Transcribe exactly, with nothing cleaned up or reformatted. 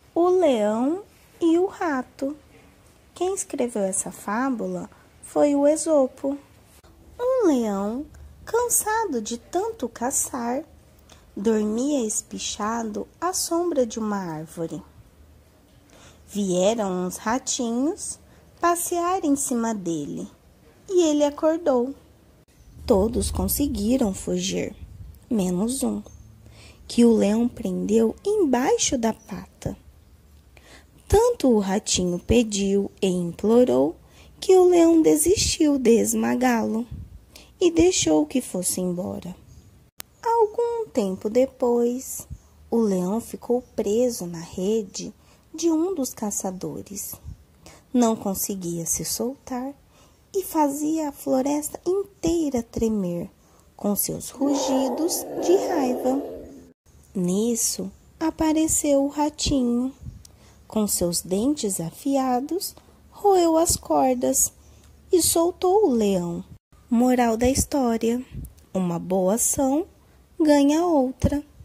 O Leão e o Rato. Quem escreveu essa fábula foi o Esopo. Um leão, cansado de tanto caçar, dormia espichado à sombra de uma árvore. Vieram uns ratinhos passear em cima dele e ele acordou. Todos conseguiram fugir, menos um, que o leão prendeu embaixo da pata. Tanto o ratinho pediu e implorou que o leão desistiu de esmagá-lo e deixou que fosse embora. Algum tempo depois, o leão ficou preso na rede de um dos caçadores. Não conseguia se soltar e fazia a floresta inteira tremer com seus rugidos de raiva. Nisso, apareceu o ratinho. Com seus dentes afiados, roeu as cordas e soltou o leão. Moral da história: uma boa ação ganha outra.